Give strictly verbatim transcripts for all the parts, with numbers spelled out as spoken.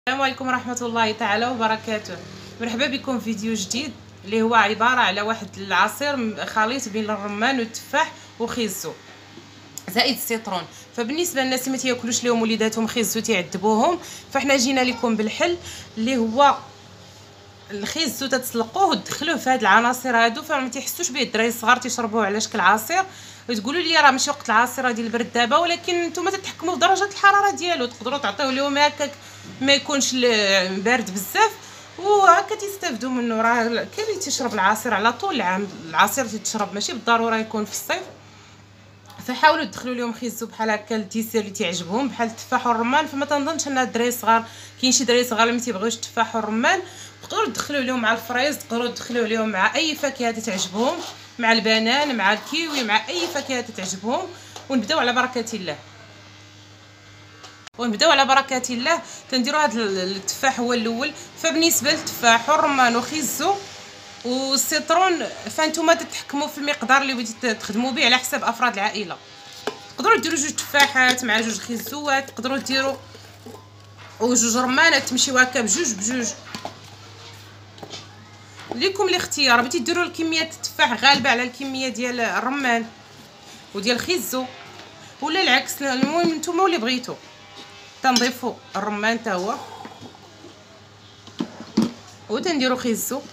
السلام عليكم ورحمه الله تعالى وبركاته. مرحبا بكم في فيديو جديد اللي هو عباره على واحد العصير خليط بين الرمان والتفاح وخيزو زائد السيترون. فبالنسبه للناس اللي ما تياكلوش لهم وليداتهم خيزو تيعذبوهم، فاحنا جينا لكم بالحل اللي هو الخيزو تتسلقوه وتدخلوه في هاد العناصر هادو، فما تيحسوش به الدراري الصغار تيشربوه على شكل عصير. وتقولوا لي راه ماشي وقت العصير ديال البرد دابا، ولكن نتوما تتحكموا في درجه الحراره ديالو، تقدروا تعطيوه لهم هكاك ما يكونش بارد بزاف وهكا تستافدوا منه. راه كاين اللي تيشرب العصير على طول العام، العصير تيتشرب ماشي بالضروره يكون في الصيف. فحاولوا تدخلوا لهم خيزو بحال هكا الديسير اللي تعجبهم بحال التفاح والرمان. فما تنظنش ان الدراري الصغار، كاين شي دراري صغار اللي ما تيبغيوش التفاح والرمان، تقدروا تدخلوا لهم مع الفريز، تقدروا تدخلوا لهم مع اي فاكهه تعجبهم، مع البنان، مع الكيوي، مع اي فاكهه تعجبهم. ونبداو على بركه الله ونبداو على بركه الله. تنديروا هذا التفاح هو الاول. فبالنسبه للتفاح والرمان وخيزو والسيترون فانتوما تتحكموا في المقدار اللي بغيتي تخدموا به على حساب افراد العائله. تقدروا ديروا جوج تفاحات مع جوج خيزوات، تقدروا ديروا وجوج رمانات تمشيو هكا بجوج بجوج، ليكم الاختيار. بغيتي ديروا الكميه التفاح غالبه على الكميه ديال الرمان وديال الخيزو ولا العكس، المهم نتوما واللي بغيتو. تنضيفوا الرمان حتى هو وتنديروا خيزو.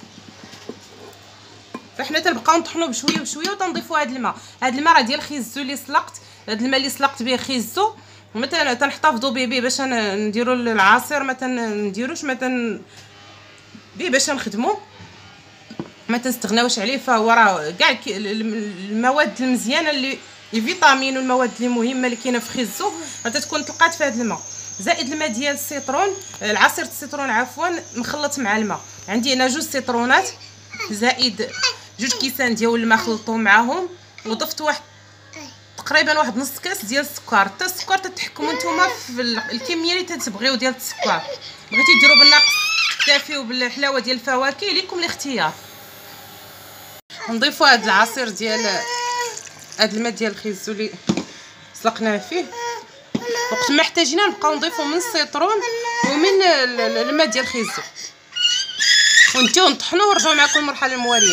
فاحنا تنبقاو نطحنوا بشويه بشويه وتنضيفوا هذا الماء. هذا الماء راه ديال الخيزو اللي سلقت، هذا الماء اللي سلقت به خيزو مثلا تنحتفظوا به به باش نديروا العصير، ما تنديروش مثلا به باش نخدموا، ما تنستغناوش عليه. فهو راه كاع المواد المزيانه اللي الفيتامين والمواد اللي مهمه اللي كاينه في خيزو حتى تكون تلقات في هذا الماء، زائد الماء ديال السيترون، العصير السيترون عفوا مخلط مع الماء. عندي انا جوج سيترونات زائد جوج كيسان ديال الماء خلطتهم معاهم، وضفت واحد تقريبا واحد نص كاس ديال السكر. حتى السكر تتحكموا نتوما في الكميه اللي تتبغيو ديال السكر، بغيتي ديروا بالناقص تكتفيو بالحلاوه ديال الفواكه، ليكم الاختيار. نضيفوا هذا العصير ديال هذا الماء ديال الخيزو اللي سلقناه فيه. وقت ما احتاجينا نبقاو نضيفوا من السيترون ومن الماء ديال الخيزو ونتيو نطحنوا ونرجعوا معكم المرحله المواليه.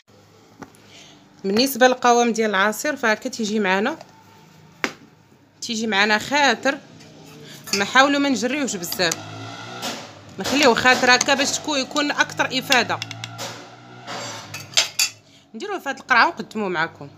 بالنسبه للقوام ديال العصير فهكا تيجي معنا تيجي معنا خاطر، ما حاولوا ما نجريوش بزاف، نخليوه خاطر هكا باش تكون يكون اكثر افاده. نديروه في هذه القرعه ونقدموه معكم.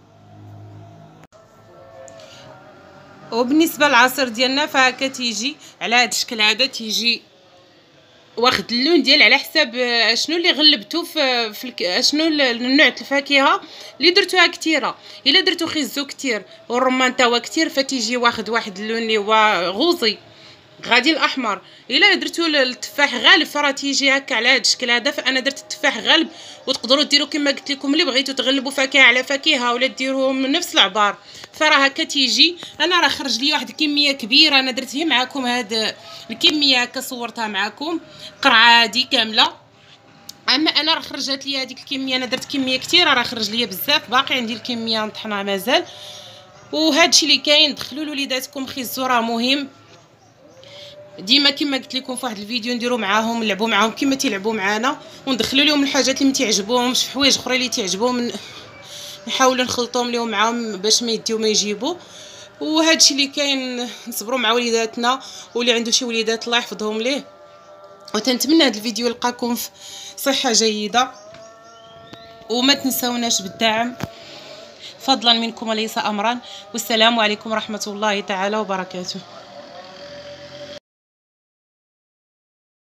وبالنسبه للعصير ديالنا فهكا تيجي على هذا الشكل هذا، تيجي واخد اللون ديال على حساب شنو اللي غلبتو في, في شنو النوع الفاكهه اللي درتوها كثيره. الا درتو خيزو كثير والرمان تا هو كثير فتيجي واخد واحد اللون اللي هو غوزي غادي الاحمر. الا درتو التفاح غالب فراه تيجي هكا على هذا الشكل هذا. فانا درت التفاح غالب، وتقدروا ديروا كما قلت لكم اللي بغيتو تغلبوا فاكهه على فاكهه ولا ديروهم من نفس العبار. فراه هكا تيجي. انا راه خرج لي واحد الكميه كبيره، انا درت هي معكم هاد الكميه هكا صورتها معكم قرعه هادي كامله. اما انا راه خرجت لي هذيك الكميه، انا درت كميه كثيره راه خرج لي بزاف، باقي عندي الكميه نطحنها مازال. وهادشي اللي كاين. دخلوا لوليداتكم خيزو راه مهم ديما كما قلت لكم في واحد الفيديو، نديروا معاهم نلعبوا معاهم كما تيلعبوا معانا، وندخلوا لهم الحاجات اللي ما تعجبوهمش في حوايج اخرى اللي تعجبوهم نحاولوا نخلطوهم لهم معاهم باش ما يديو ما يجيبوا. وهذا الشيء اللي كاين. نصبروا مع وليداتنا، واللي عنده شي وليدات الله يحفظهم ليه. وتنتمنى هذا الفيديو يلقاكم في صحه جيده، وما تنساوناش بالدعم فضلا منكم وليس امرا. والسلام عليكم ورحمه الله تعالى وبركاته.